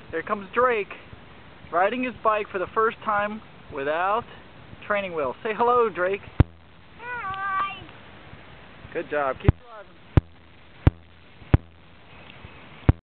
Here comes Drake, riding his bike for the first time without training wheels. Say hello, Drake. Hi. Good job. Keep driving.